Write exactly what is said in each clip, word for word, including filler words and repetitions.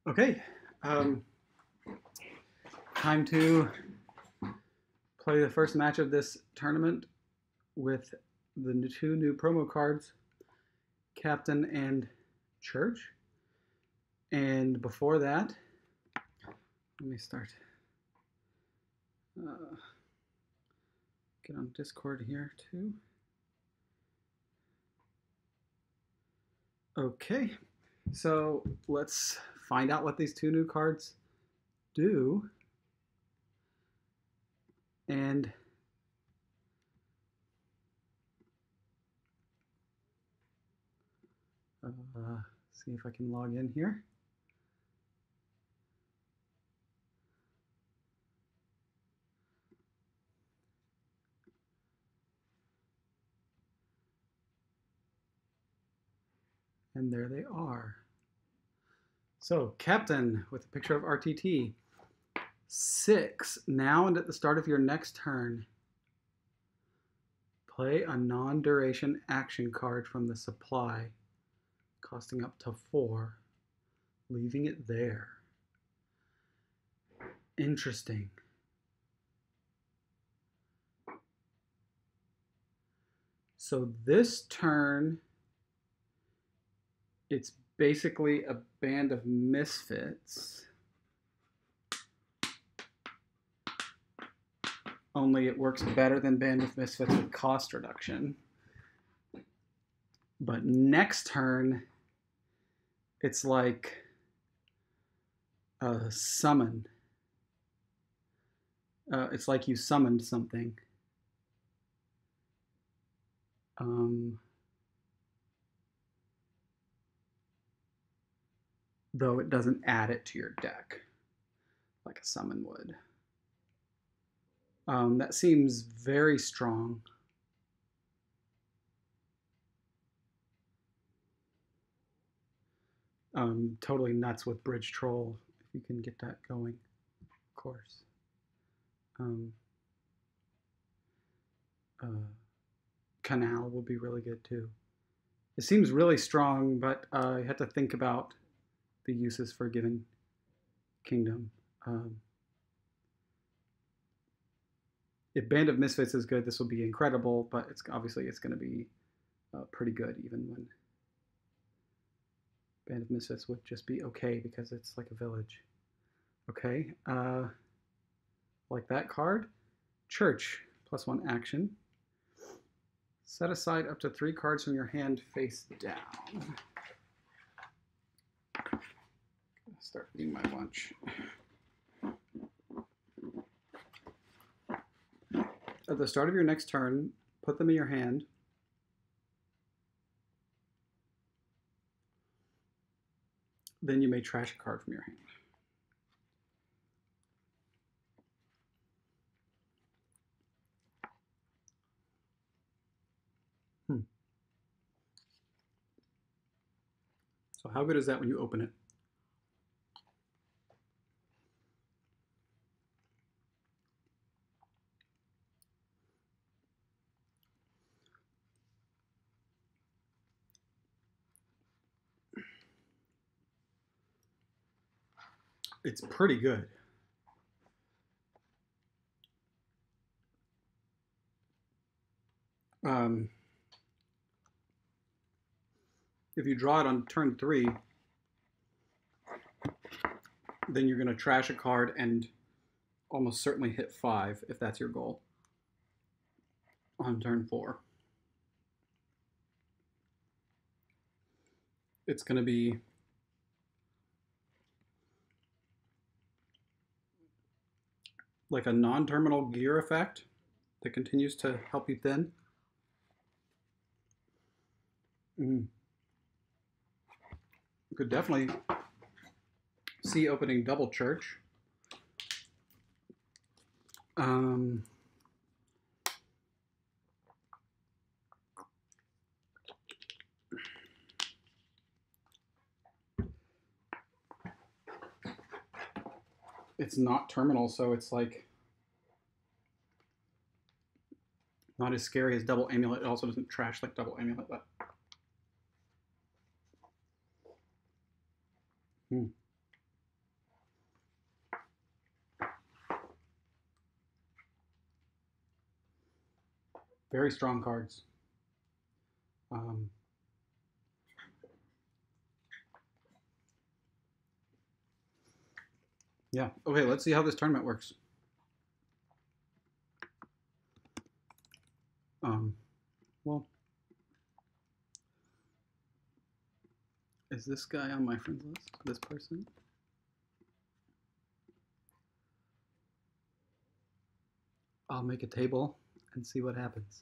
Okay, um, time to play the first match of this tournament with the two new promo cards, Captain and Church. And before that, let me start. Uh, get on Discord here too. Okay, so let's find out what these two new cards do. And uh, see if I can log in here. And there they are. So, Captain with a picture of R T T. Six. Now and at the start of your next turn, play a non-duration action card from the supply, costing up to four, leaving it there. Interesting. So this turn, it's basically a band of misfits. Only it works better than Band of Misfits with cost reduction. But next turn, it's like a summon. Uh, it's like you summoned something. Um, though it doesn't add it to your deck like a summon would. Um, that seems very strong. Um, totally nuts with Bridge Troll, if you can get that going, of course. Um, uh, Canal will be really good too. It seems really strong, but uh, you have to think about the uses for a given kingdom. Um, if Band of Misfits is good, this will be incredible, but it's obviously it's going to be uh, pretty good even when Band of Misfits would just be okay because it's like a village. Okay, uh, like that card. Church, plus one action. Set aside up to three cards from your hand face down. Start eating my lunch. At the start of your next turn, put them in your hand. Then you may trash a card from your hand. Hmm. So how good is that when you open it? It's pretty good. Um, if you draw it on turn three, then you're going to trash a card and almost certainly hit five if that's your goal on turn four. It's going to be like a non-terminal gear effect that continues to help you thin. Mm. You could definitely see opening Double Church. Um, it's not terminal, so it's like not as scary as Double Amulet. It also doesn't trash like Double Amulet, but hmm. Very strong cards. Um, yeah. Okay, let's see how this tournament works. Um, well, is this guy on my friends list? This person? I'll make a table and see what happens.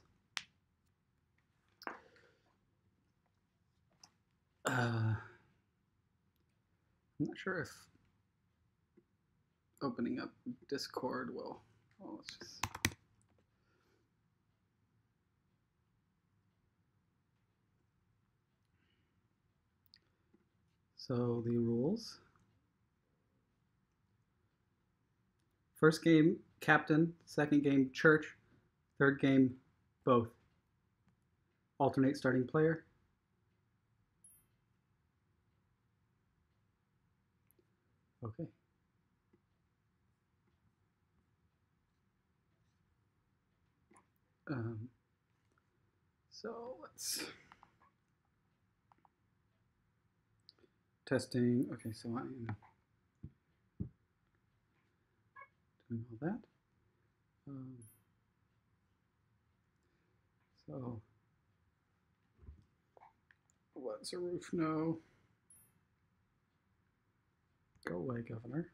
Uh, I'm not sure if opening up Discord will. Well, let's just. So the rules. First game, captain. Second game, church. Third game, both. Alternate starting player. Okay. Um, so let's testing. Okay, so I am doing all that. Um, so what's a roof? No. Go away, governor.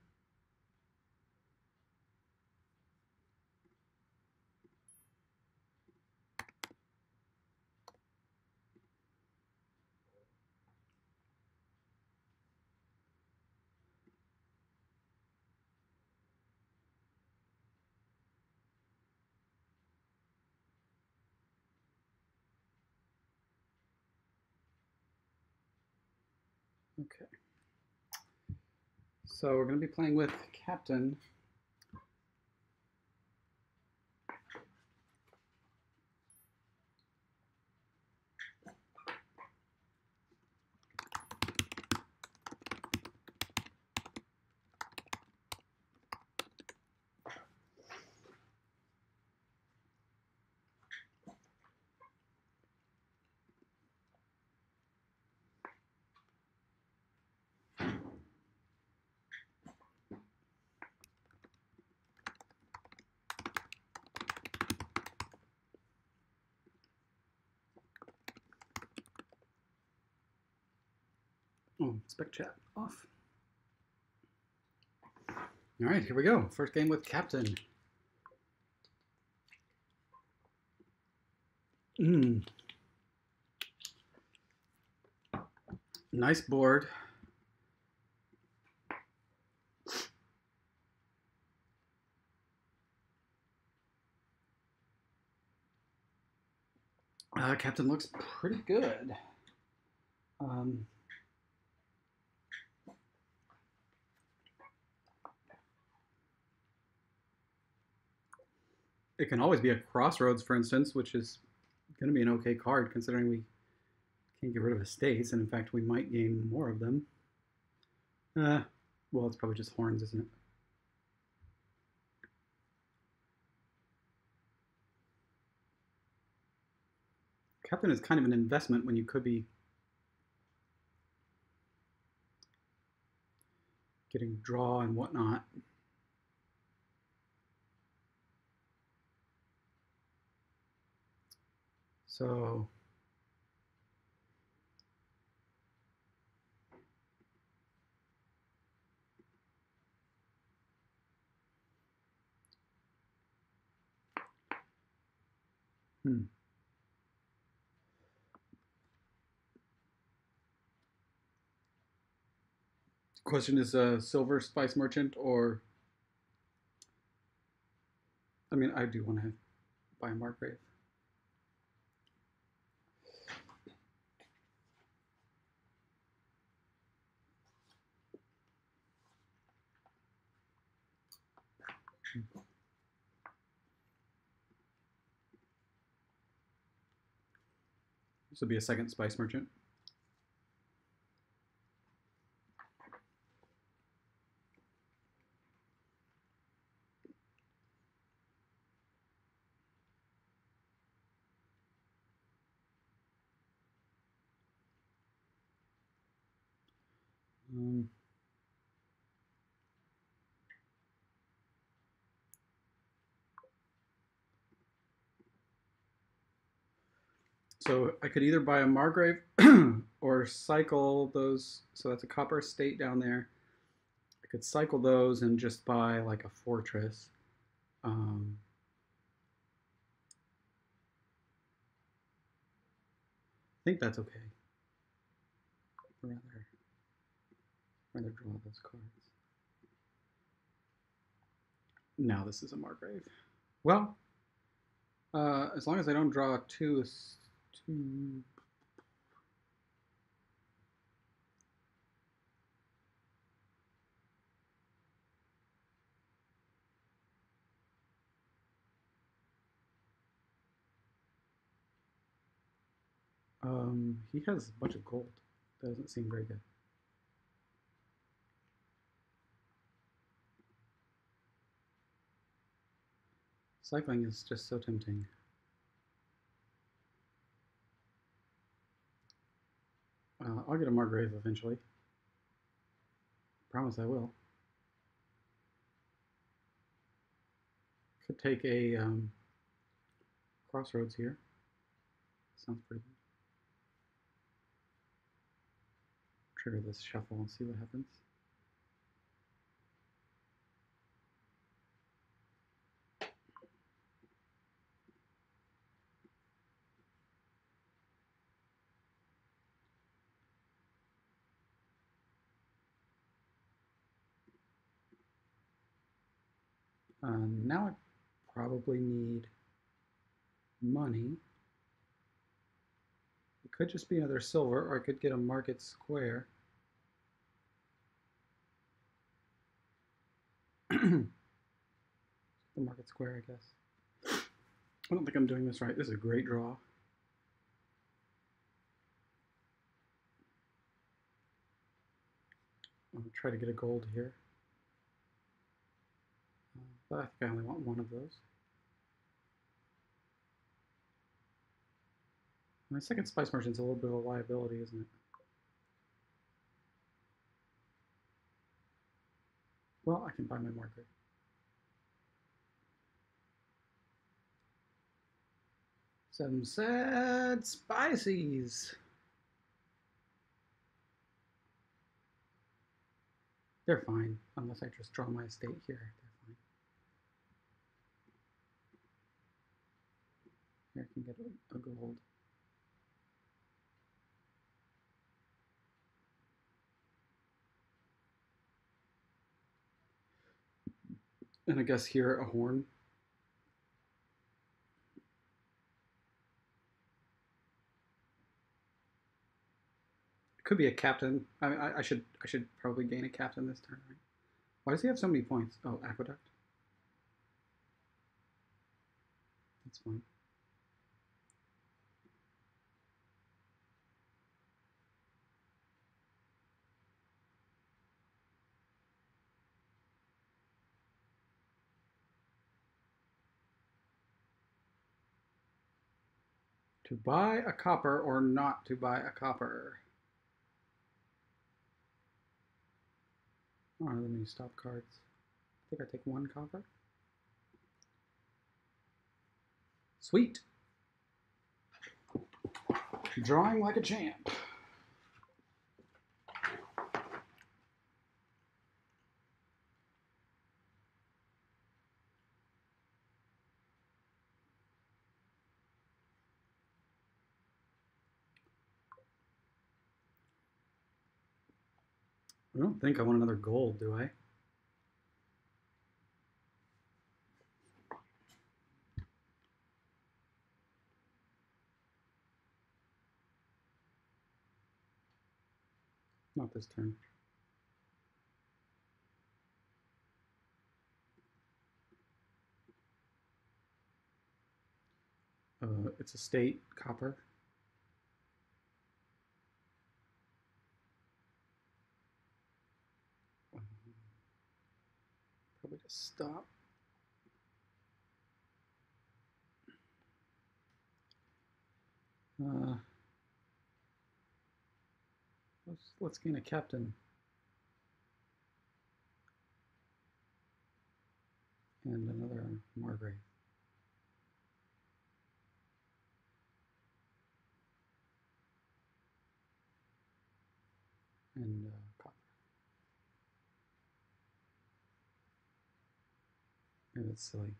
Okay. So we're going to be playing with captain. Oh, spec chat off. All right, here we go. First game with captain. Mm. Nice board. Uh, captain looks pretty good. Um, it can always be a crossroads, for instance, which is going to be an okay card considering we can't get rid of estates, and in fact, we might gain more of them. Uh, well, it's probably just horns, isn't it? Captain is kind of an investment when you could be getting draw and whatnot. So hmm. Question is a uh, silver spice merchant or I mean I do want to buy a Margrave. This will be a second spice merchant. Um, so I could either buy a Margrave or cycle those. So that's a copper estate down there. I could cycle those and just buy like a fortress. Um, I think that's okay. I'd rather, rather draw those cards. Now this is a Margrave. Well, uh, as long as I don't draw two, two. Um, he has a bunch of gold. That doesn't seem very good. Cycling is just so tempting. Uh, I'll get a Margrave eventually. Promise I will. Could take a um, crossroads here. Sounds pretty good. Trigger this shuffle and see what happens. Uh, now I probably need money. It could just be another silver, or I could get a market square. The market square, I guess. I don't think I'm doing this right. This is a great draw. I'll try to get a gold here. Uh, but I think I only want one of those. My second spice merchant's a little bit of a liability, isn't it? Well, I can buy my marker. Some sad spices. They're fine, unless I just draw my estate here. They're fine. Here I can get a, a gold. And I guess here a horn. It could be a captain. I, I, I should I should probably gain a captain this turn, right? Why does he have so many points? Oh, aqueduct. That's fine. To buy a copper or not to buy a copper? Oh, let me stop cards. I think I take one copper. Sweet. Drawing like a champ. I don't think I want another gold, do I? Not this turn. Uh, it's a state, copper. Probably just stop. Uh, let's, let's gain a captain. and another Margrave. And uh, copper. And it's silly.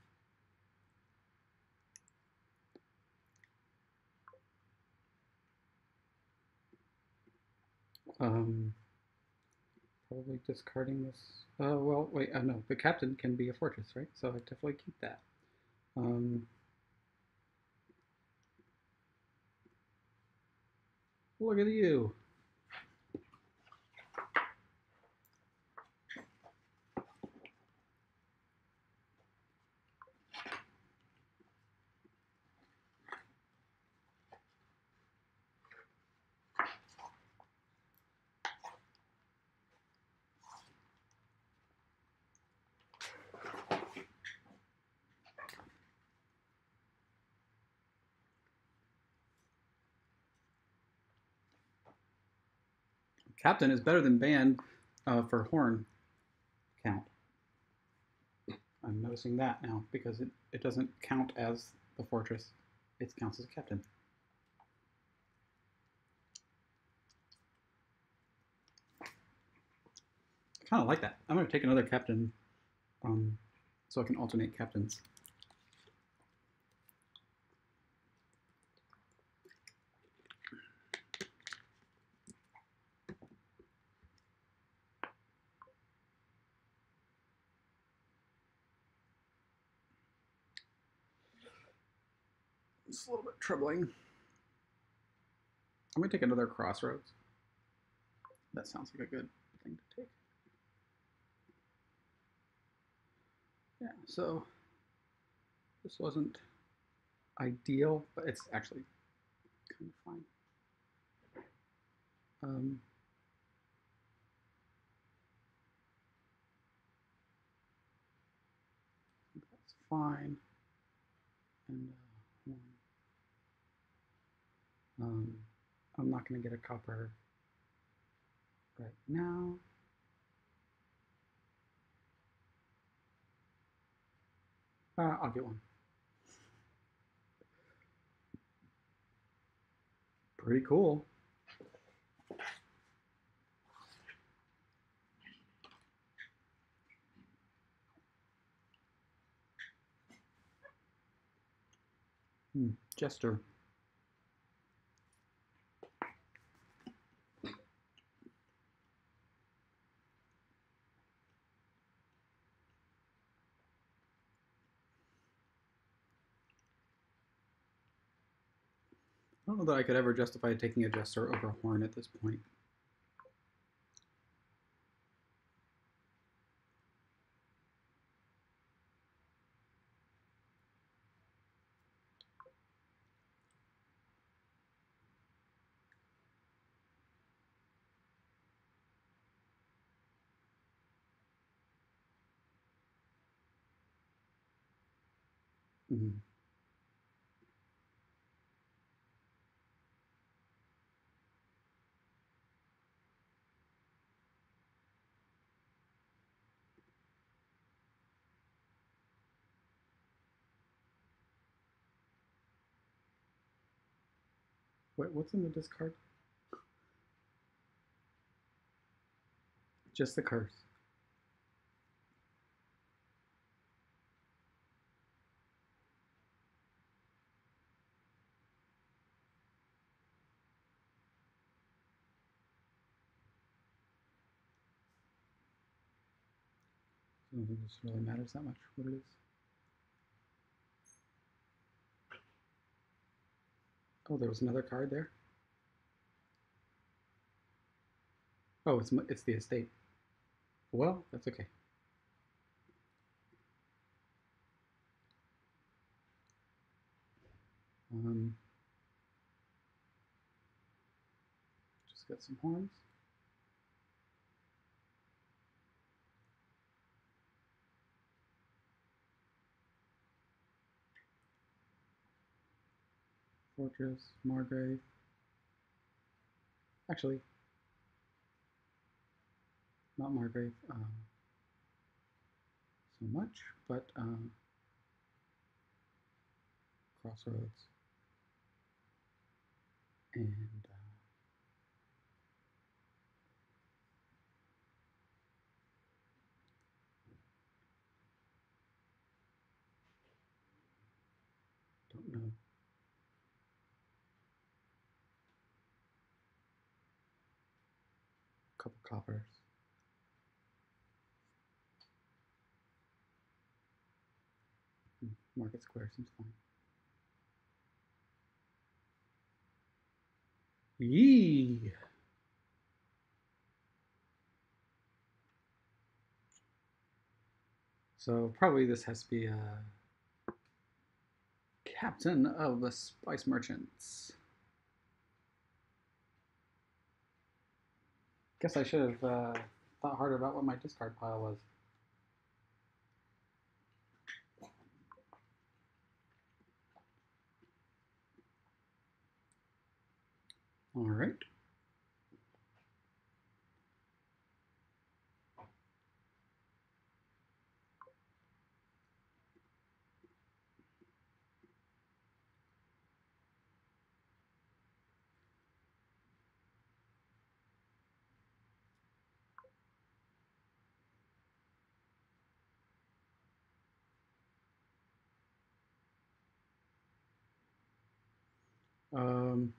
Um, probably discarding this. Uh, well, wait, uh, no, the captain can be a fortress, right? So I definitely keep that. Um, look at you. Captain is better than band uh, for horn count. I'm noticing that now because it, it doesn't count as the fortress. It counts as a captain. I kind of like that. I'm going to take another captain um, so I can alternate captains. It's a little bit troubling. I'm going to take another crossroads. That sounds like a good thing to take. Yeah, so this wasn't ideal, but it's actually kind of fine. Um, that's fine. And uh, um, I'm not going to get a copper right now. Uh, I'll get one. Pretty cool. Hmm, Jester. I don't know that I could ever justify taking a Jester over a Horn at this point. Mm-hmm. Wait, what's in the discard? Just the curse. I don't think this really matters that much what it is. Oh, there was another card there. Oh, it's it's the estate. Well, that's okay. Um, just got some horns. Fortress, Margrave. Actually, not Margrave. Um, so much, but um, Crossroads and uh, don't know. A couple coppers. Market Square seems fine. Yee! So probably this has to be a captain of the Spice Merchants. Guess I should have uh, thought harder about what my discard pile was. All right. Um,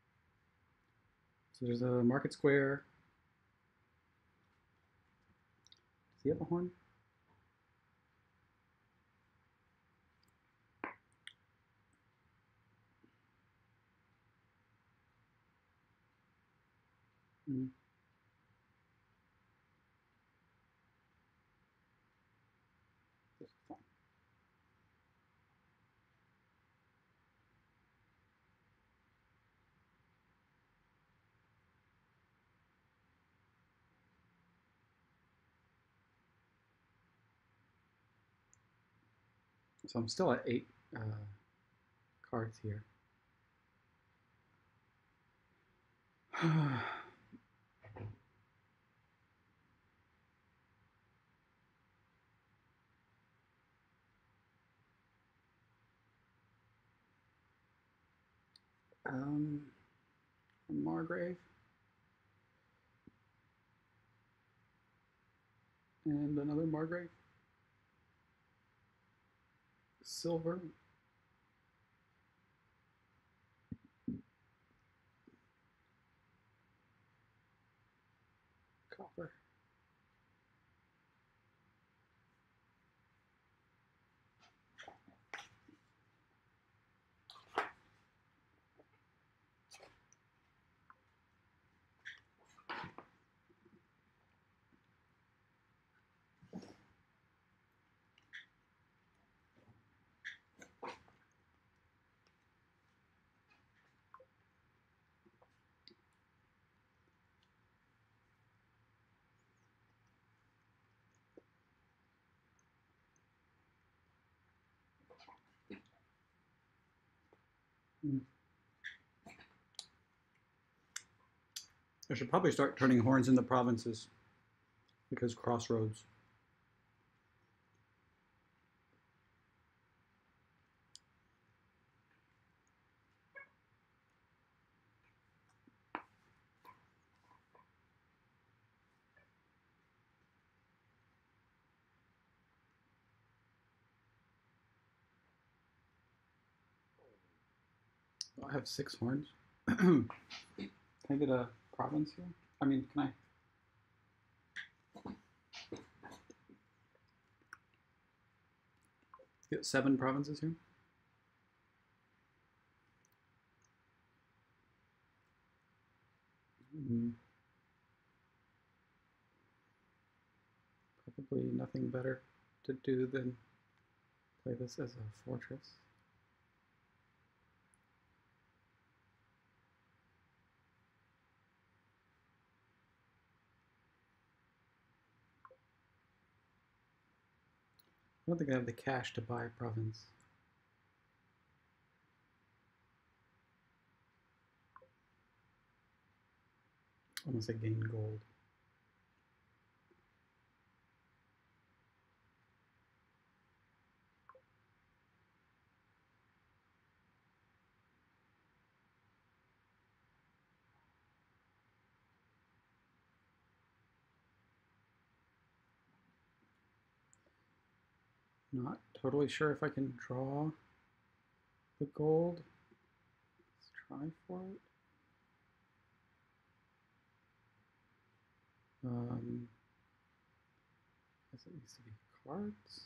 so there's a Market Square. Does he have a horn? Mm. This is fine. So I'm still at eight uh, cards here. um, Margrave and another Margrave. Silver. Copper. Mm. I should probably start turning horns into provinces because Crossroads. I have six horns. Can I get a province here? I mean, can I? Get seven provinces here? Mm, probably nothing better to do than play this as a fortress. I don't think I have the cash to buy a province. Unless I gain gold. Not totally sure if I can draw the gold. Let's try for it. Um, I guess it needs to be cards.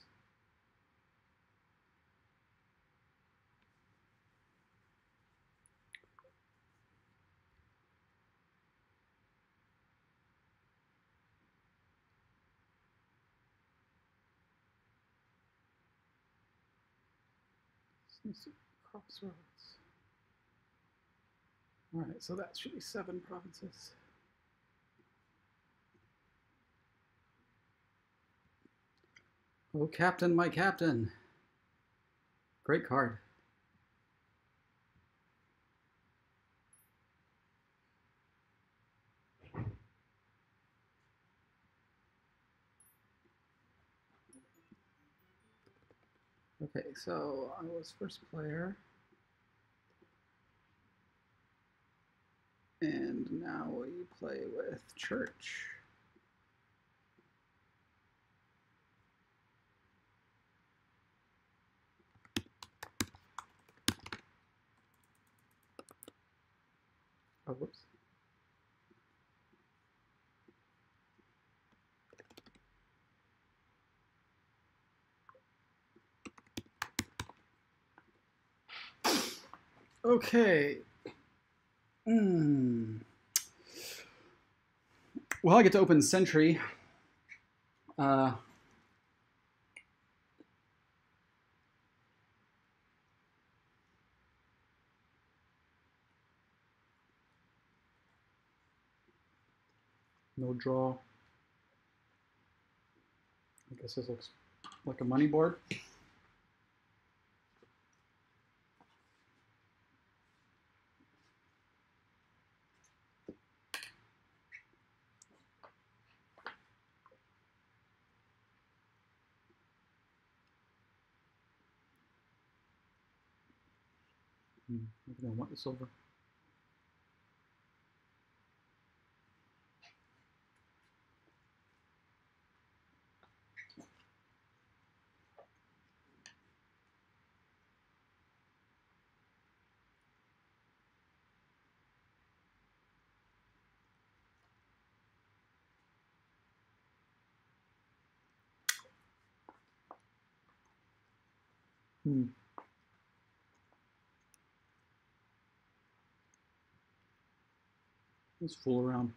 This needs to be crossroads. All right, so that should be seven provinces. Oh, Captain, my Captain. Great card. Okay, so I was first player. And now we play with Church. Oh, whoops. Okay. Mm. Well, I get to open Sentry. Uh, no draw. I guess this looks like a money board. Hmm, I think I want the silver. Hmm. Let's fool around.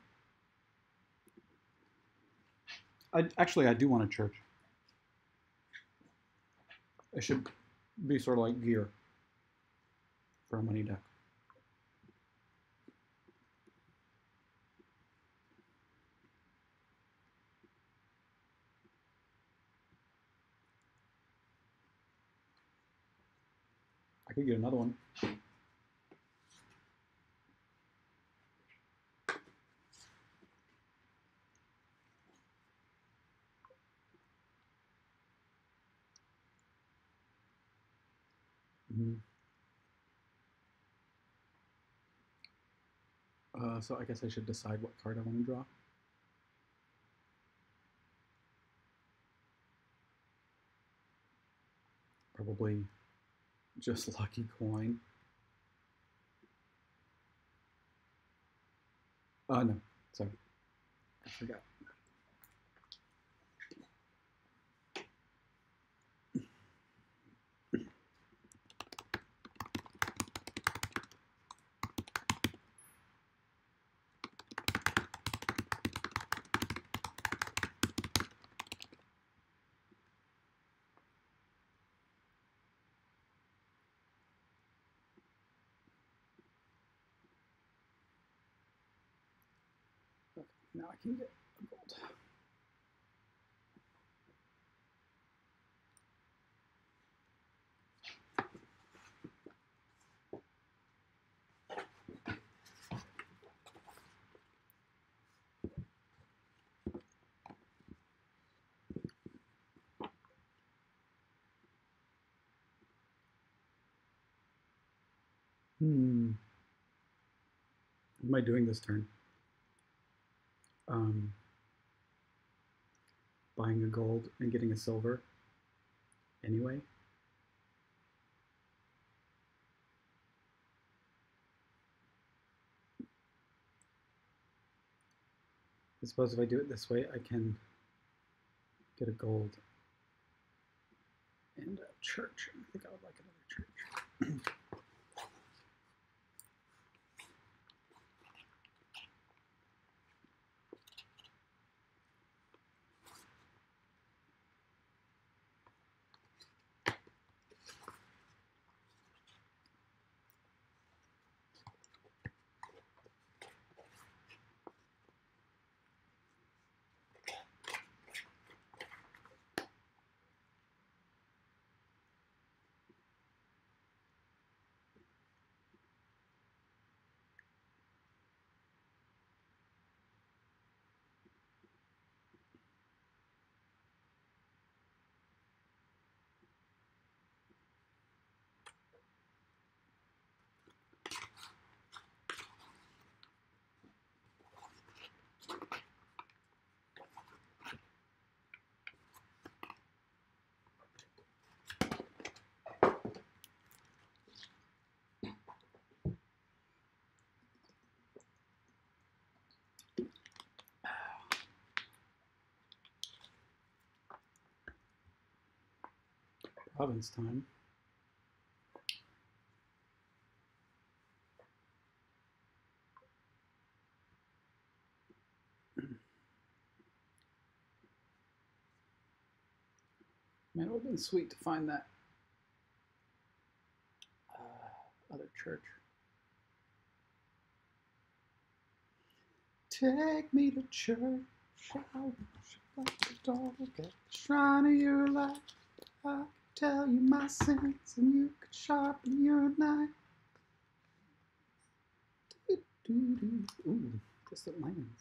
I, actually, I do want a Church. It should be sort of like gear for a money deck. I could get another one. Mm-hmm. Uh, so I guess I should decide what card I want to draw. Probably just Lucky Coin. Uh, no, sorry. I forgot. Okay, now I can get a gold. Hmm. What am I doing this turn? Um, buying a gold and getting a silver anyway. I suppose if I do it this way, I can get a gold and a church. I think I would like another church. Province time. Man, it would have been sweet to find that uh, other church. Take me to church, I'll worship like a dog at the shrine of your life. I could tell you my sins and you could sharpen your knife. Ooh, distant lands.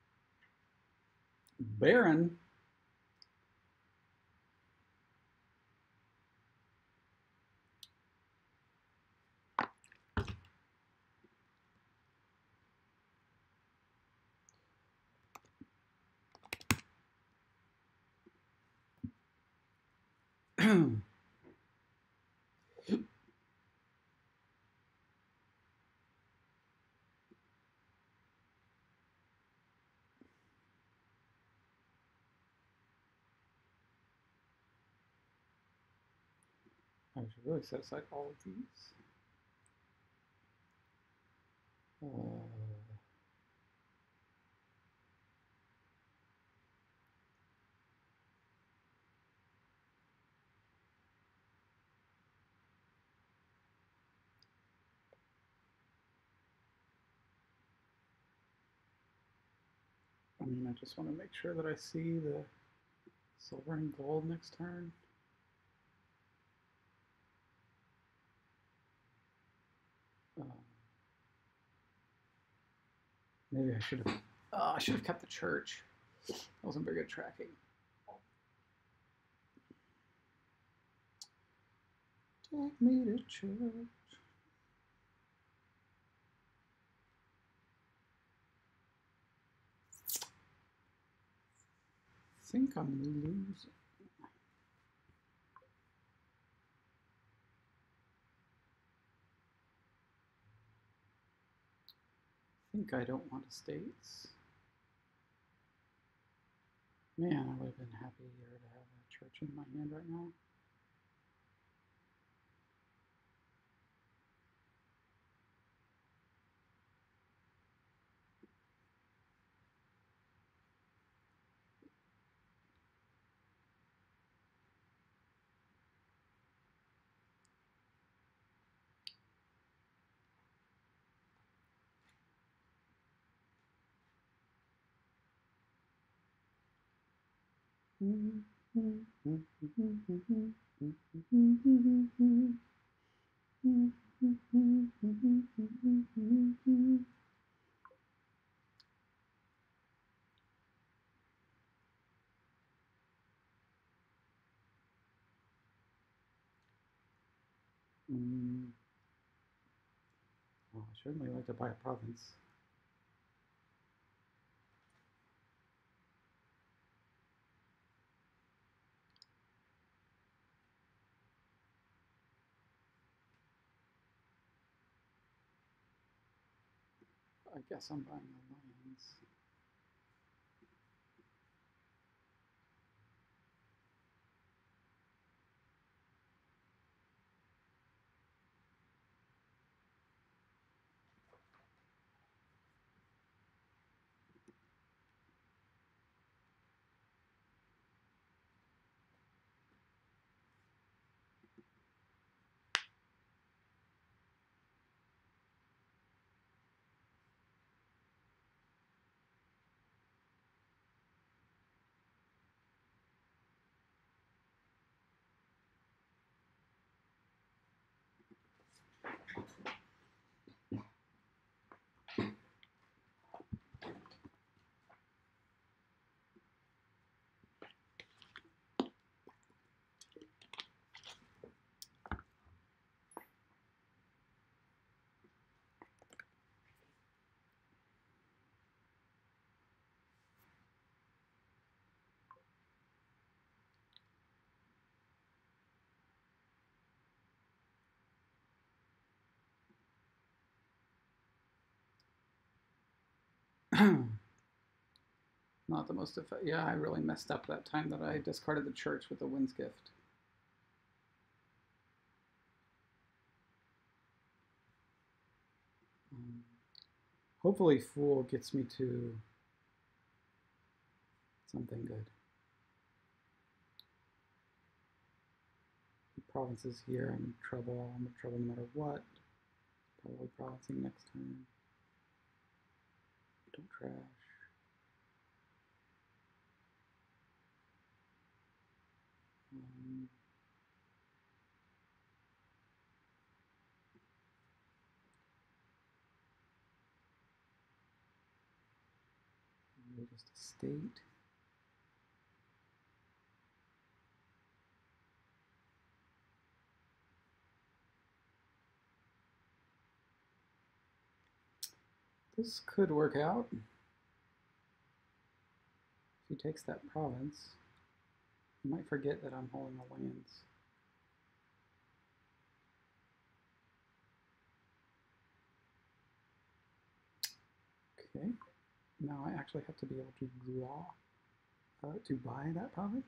Baron. I should really set aside all of these. Uh, I mean, I just want to make sure that I see the silver and gold next turn. Uh, maybe I should have. Oh, I should have kept the church. That wasn't very good tracking. Take me to church. I think I'm losing. I think I don't want estates. Man, I would have been happy here to have a church in my hand right now. Mm. Well, I certainly like to buy a province. I guess I'm buying the Lions. Not the most effective. Yeah, I really messed up that time that I discarded the church with the Wind's Gift. Um, hopefully Fool gets me to something good. Provinces here, I'm in trouble. I'm in trouble no matter what. Probably provincing next time. Don't trash. Um, just a state. This could work out. If he takes that province, he might forget that I'm holding the lands. Okay, now I actually have to be able to draw uh, to buy that province.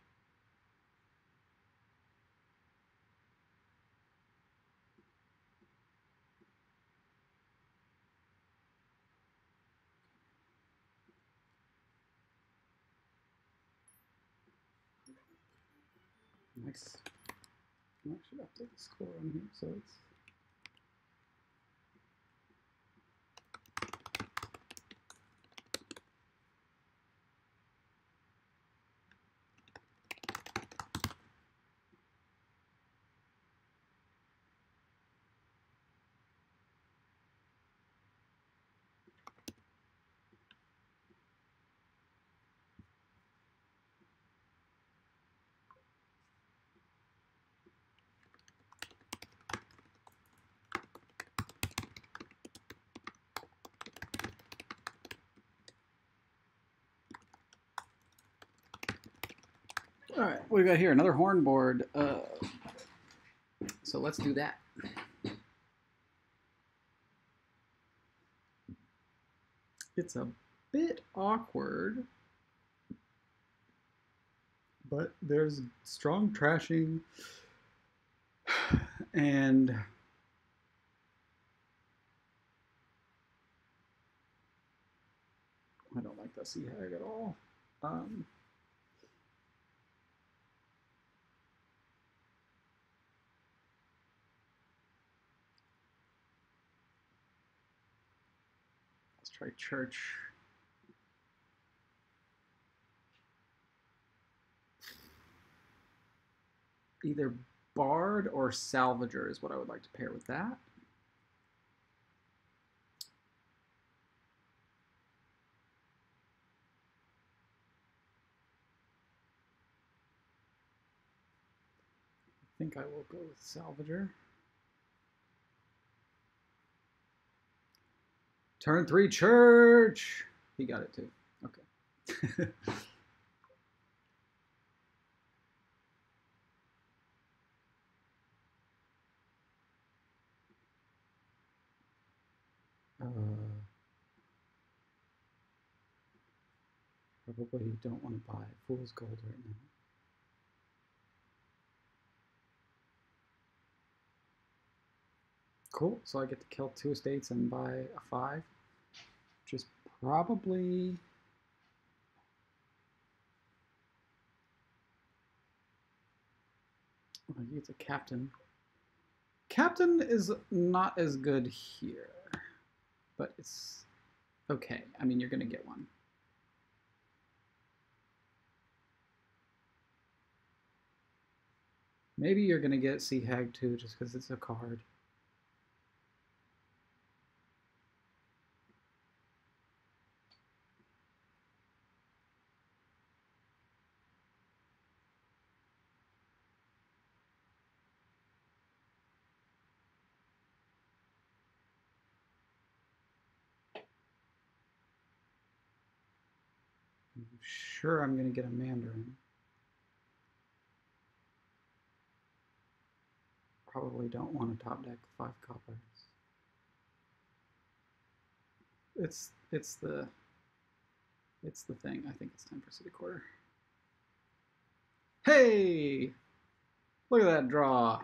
Nice. I should update the score on here so it's all right. What do we got here? Another horn board. Uh, so let's do that. It's a bit awkward, but there's strong trashing and I don't like the Sea Hag at all. Um, let's try Church. Either Bard or Salvager is what I would like to pair with that. I think I will go with Salvager. Turn three, Church. He got it too. Okay. uh, Probably don't want to buy Fool's Gold right now. Cool, so I get to kill two estates and buy a five, which is probably well, it's a captain. Captain is not as good here, but it's okay. I mean, you're gonna get one. Maybe you're gonna get Sea Hag too, just because it's a card. I'm sure I'm gonna get a Mandarin. Probably don't want to top deck five coppers. It's it's the it's the thing. I think it's time for City Quarter. Hey! Look at that draw.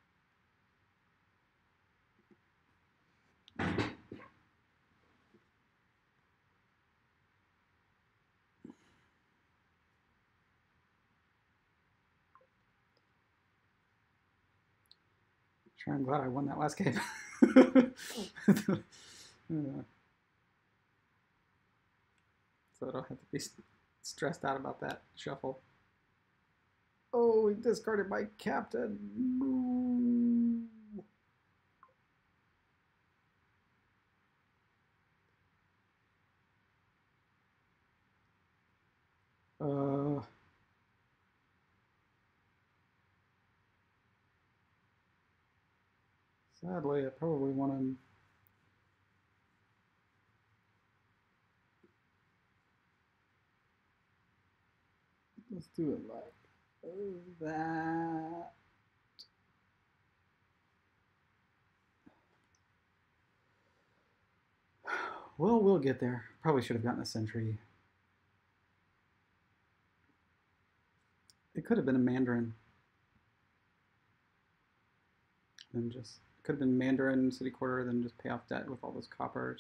Sure, I'm glad I won that last game. uh, so I don't have to be stressed out about that shuffle. Oh, he discarded my captain. Uh, sadly, I probably want to. Let's do it like that. Well, we'll get there. Probably should have gotten a sentry. It could have been a Mandarin. Then just could have been Mandarin, City Quarter, then just pay off debt with all those coppers.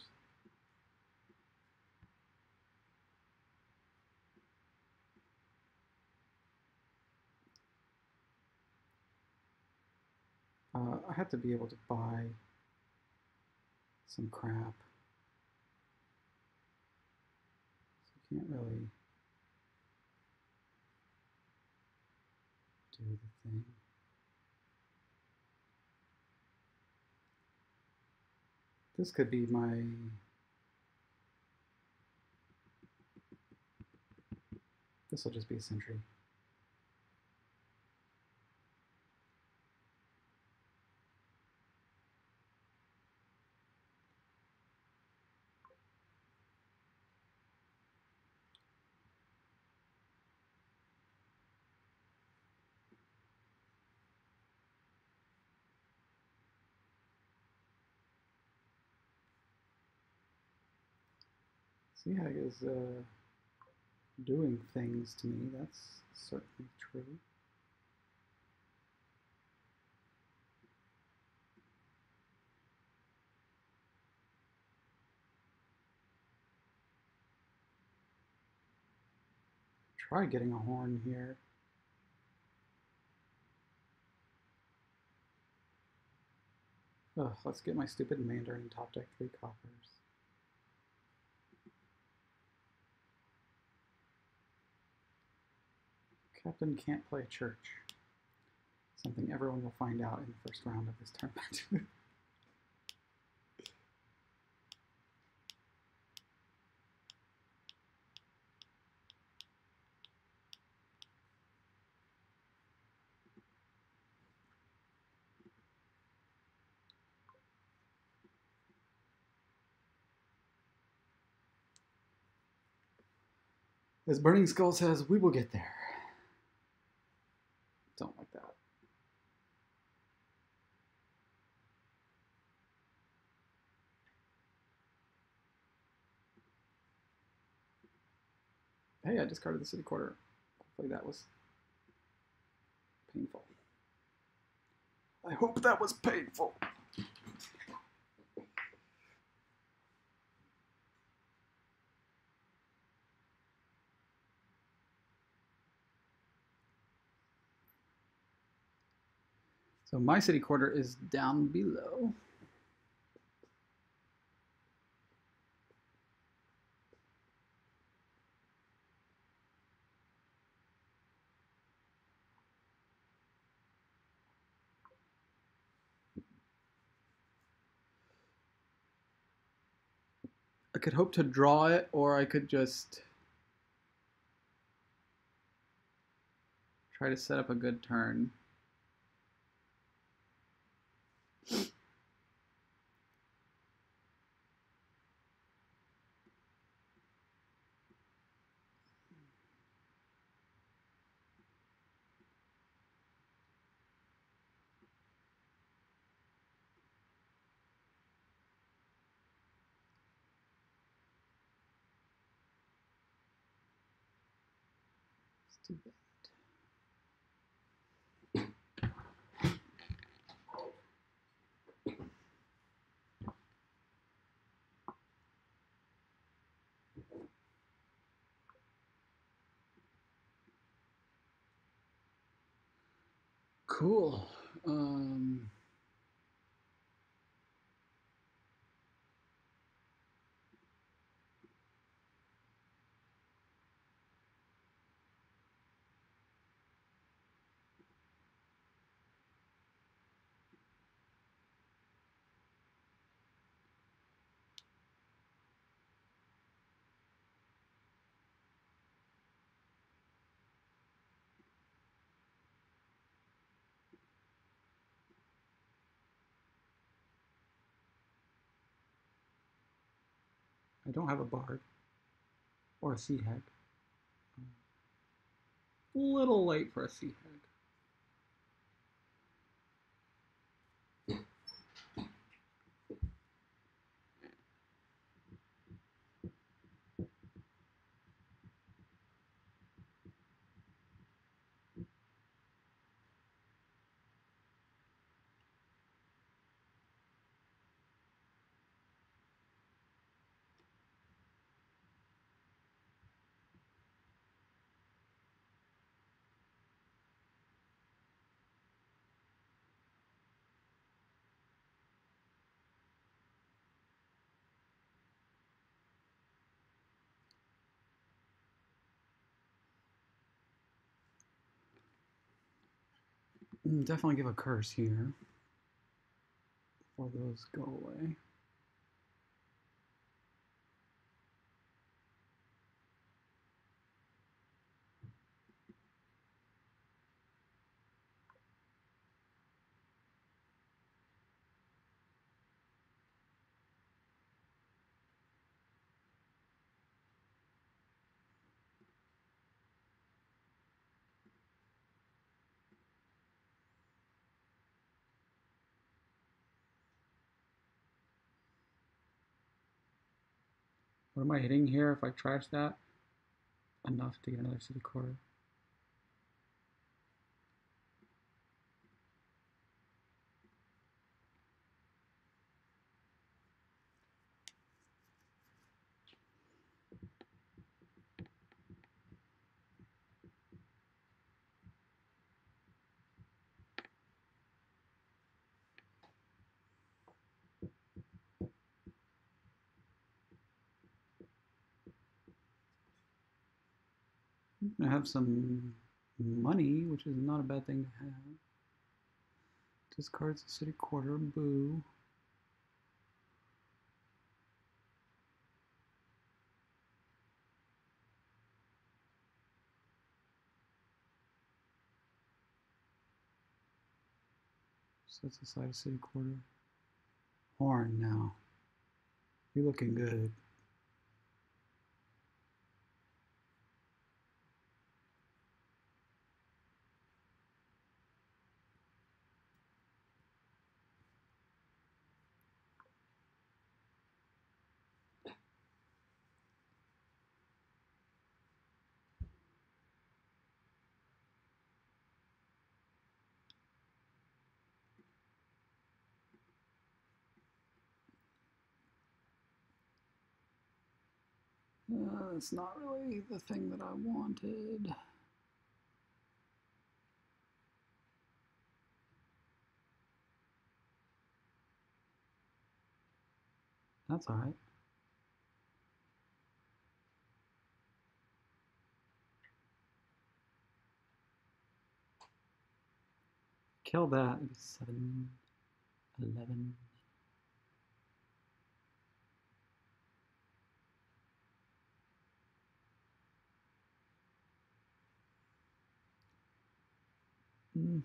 Uh, I have to be able to buy some crap. So I can't really do the thing. This could be my... This will just be a sentry. Sea Hag is uh, doing things to me, that's certainly true. Try getting a horn here. Ugh, let's get my stupid Mandarin top deck three coppers. Captain can't play a church. Something everyone will find out in the first round of this tournament. As Burning Skull says, we will get there. Don't like that. Hey, I discarded the city quarter. Hopefully that was painful. I hope that was painful. So my city quarter is down below. I could hope to draw it, or I could just try to set up a good turn. Let's do that. Cool. Um, I don't have a bard or a sea hag. A little late for a sea hag. Definitely give a curse here before those go away. What am I hitting here if I trash that? Enough to get another city quarter. I have some money, which is not a bad thing to have. Discards the city quarter. Boo. Sets aside a city quarter. Horn now. You're looking good. Uh, it's not really the thing that I wanted. That's all right. Kill that. Seven, eleven. Mm.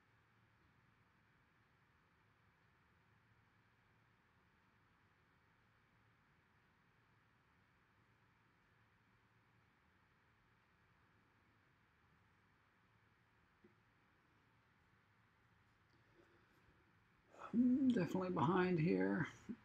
Definitely behind here.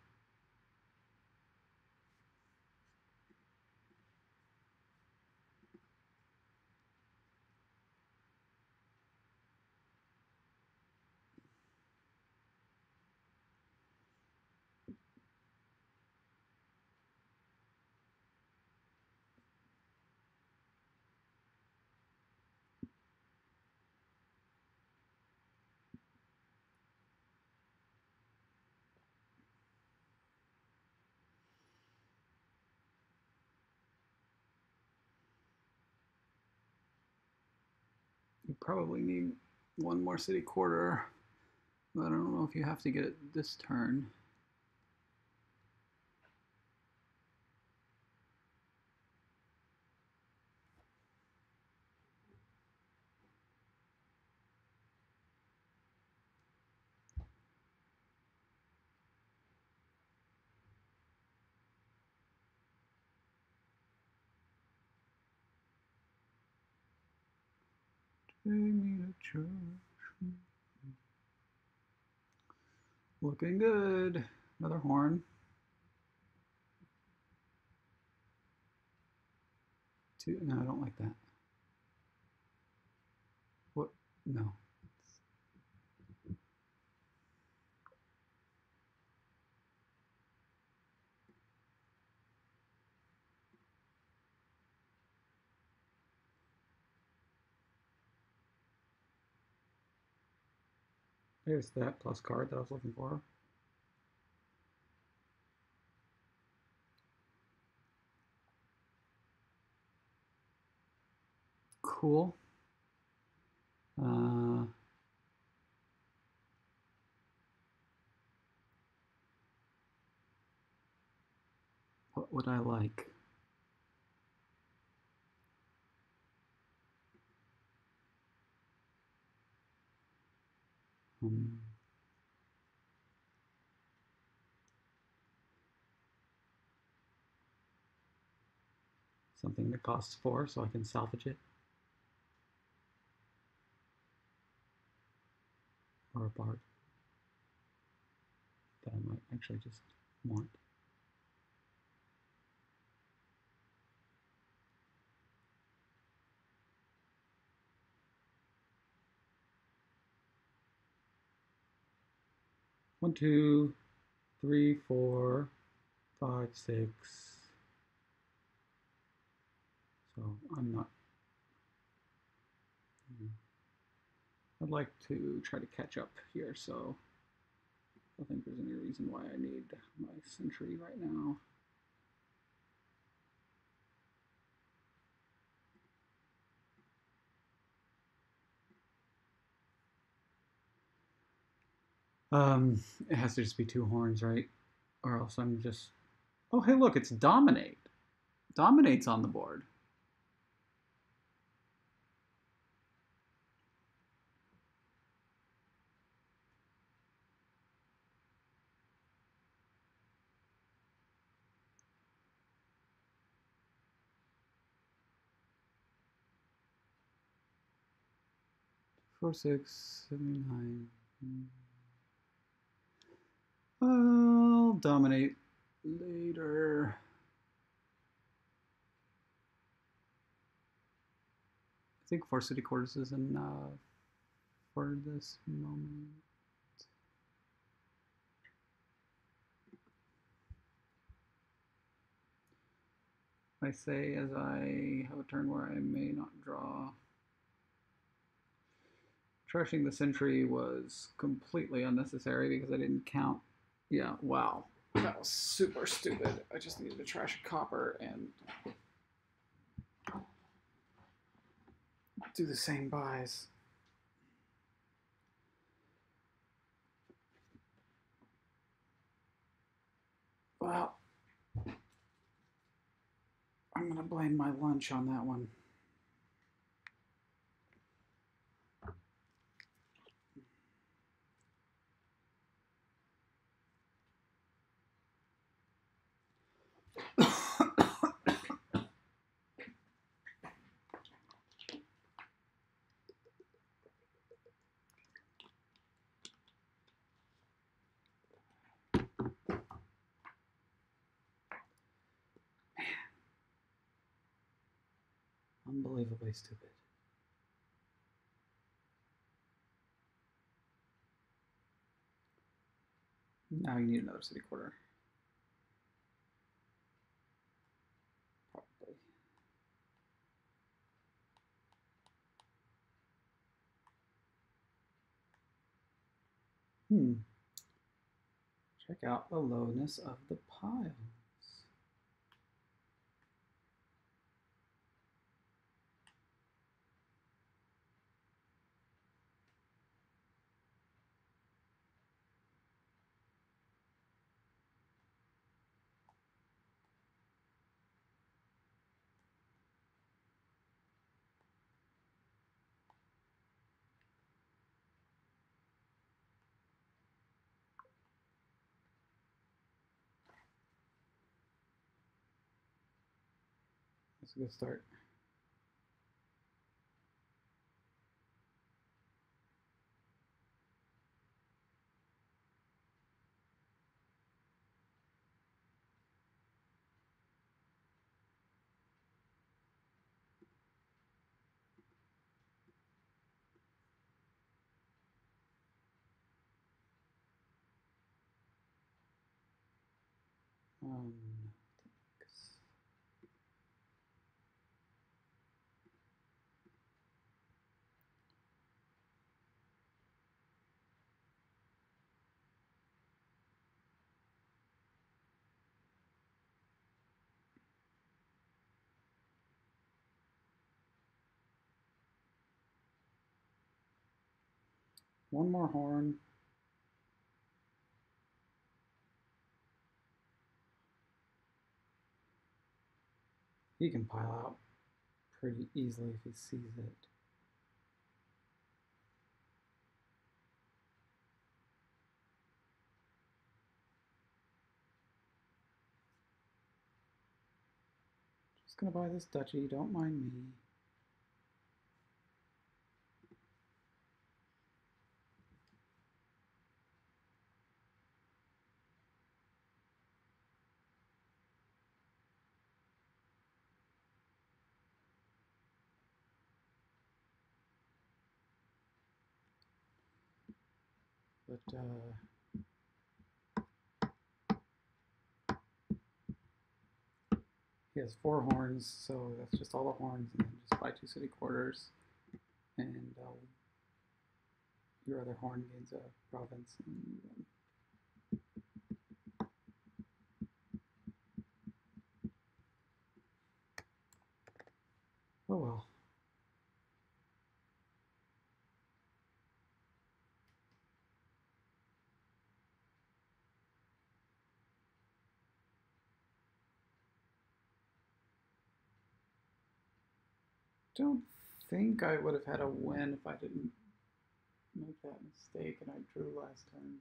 You probably need one more city quarter, but I don't know if you have to get it this turn. Take me to church. Looking good. Another horn. Two. No, I don't like that. What? No. There's that plus card that I was looking for. Cool. Uh, what would I like? Um, something that costs four so I can salvage it. Or a bard that I might actually just want. One, two, three, four, five, six. So I'm not. I'd like to try to catch up here, so I don't think there's any reason why I need my sentry right now. Um, it has to just be two horns, right? Or else I'm just. Oh, hey, look, it's dominate. Dominate's on the board. Four, six, seven, nine. I'll dominate later. I think four city quarters is enough for this moment. I say as I have a turn where I may not draw. Trashing the sentry was completely unnecessary because I didn't count. Yeah, wow. That was super stupid. I just needed to trash a copper and do the same buys. Well, I'm going to blame my lunch on that one. Unbelievably stupid. Now you need another city quarter. Probably. Hmm. Check out the lowness of the piles. That's a good start. Um, one more horn. He can pile out pretty easily if he sees it. Just gonna buy this duchy, don't mind me. But uh, he has four horns, so that's just all the horns, and then just buy two city quarters, and uh, your other horn gains a province. And, um, oh well. Don't think I would have had a win if I didn't make that mistake and I drew last turn.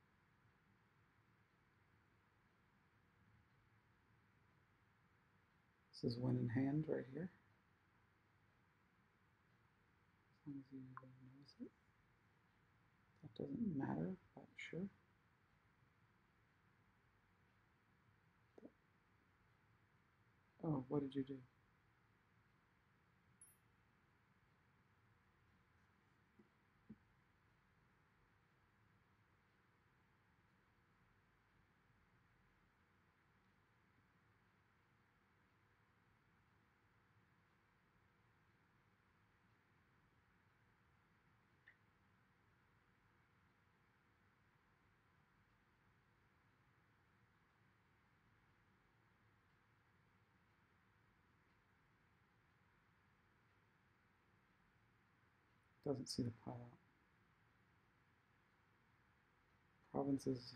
This is win in hand right here. As long as you notice it. That doesn't matter, but sure. Oh, what did you do? Doesn't see the pile out. Provinces.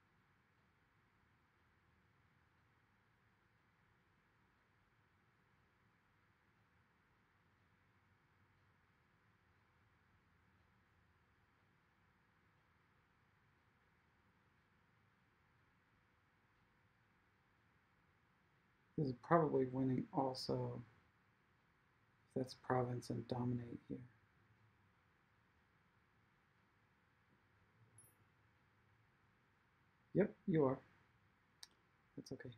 This is probably winning also. If that's province and dominate here. Yep, you are. That's okay.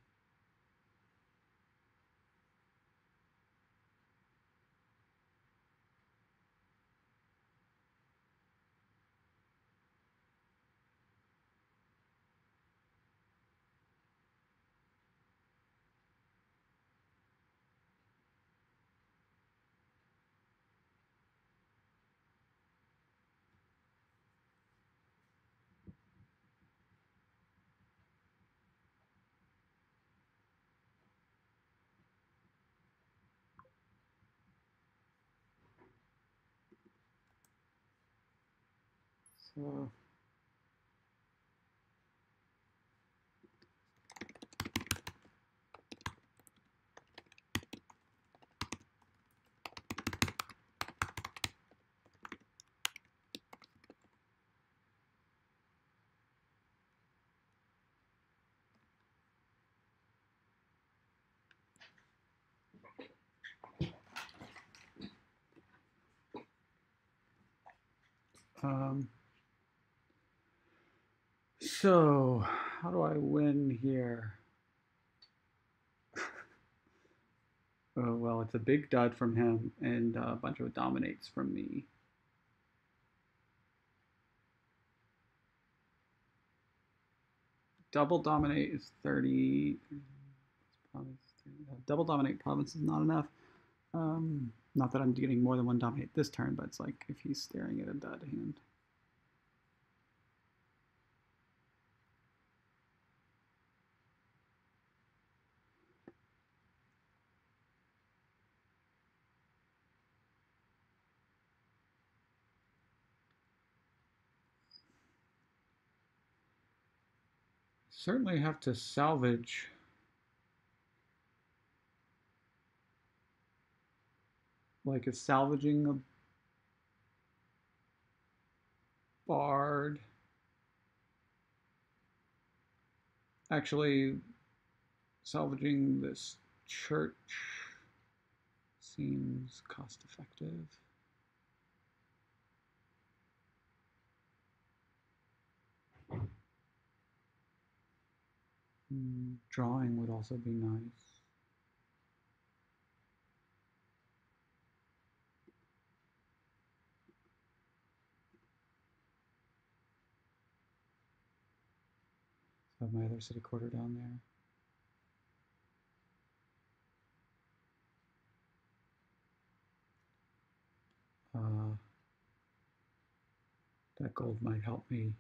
So um so how do I win here? Oh, well, it's a big dud from him and a bunch of dominates from me. Double dominate is thirty. Double dominate province is not enough. Um, not that I'm getting more than one dominate this turn, but it's like if he's staring at a dud hand. Certainly have to salvage. Like, is salvaging a bard? Actually, salvaging this church seems cost effective. Mm, drawing would also be nice. I have my other city quarter down there. Uh, that gold might help me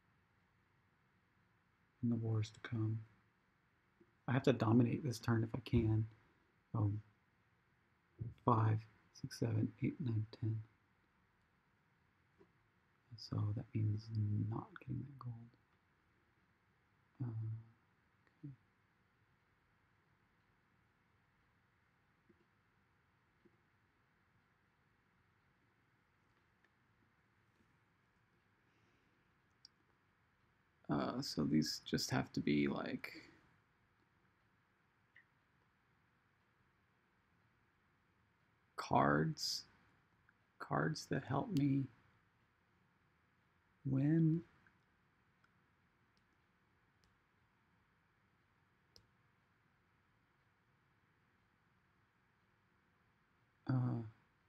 in the wars to come. I have to dominate this turn if I can. Oh, five, six, seven, eight, nine, ten. So that means not getting that gold. Uh, okay. Uh, so these just have to be like cards, cards that help me win. Uh,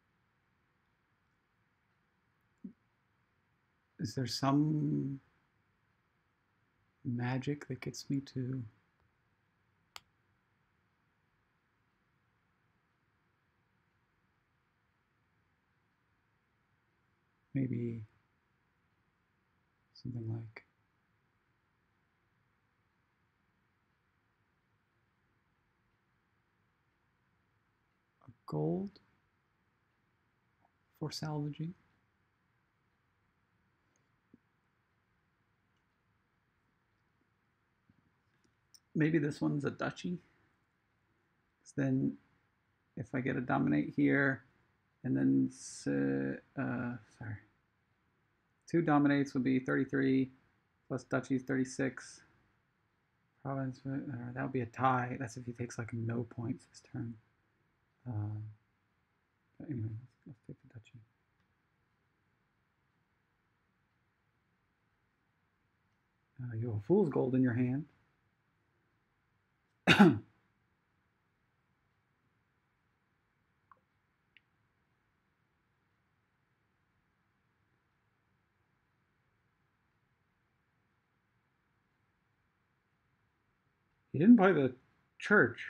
is there some magic that gets me to maybe something like a gold for salvaging? maybe this one's a duchy. Then if I get a dominate here, and then, uh, uh, sorry, two dominates would be thirty-three, plus duchy is thirty-six. Province, uh, that would be a tie. That's if he takes like no points this turn. Uh, but anyway, let's, let's take the duchy. Uh, you have a fool's gold in your hand. He didn't play the church.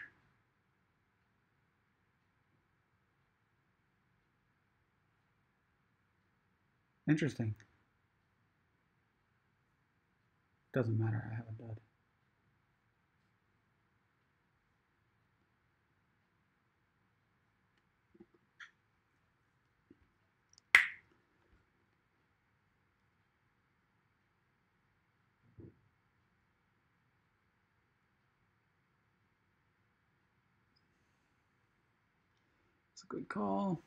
Interesting. Doesn't matter, I have a dud. It's a good call.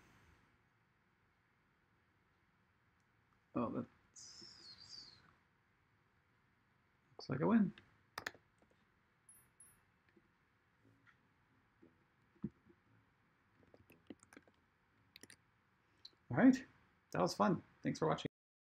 Oh, that's looks like a win. All right, that was fun. Thanks for watching.